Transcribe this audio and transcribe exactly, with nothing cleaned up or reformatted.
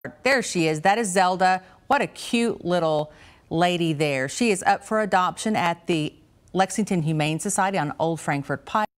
There she is. That is Zelda. What a cute little lady there. She is up for adoption at the Lexington Humane Society on Old Frankfort Pike.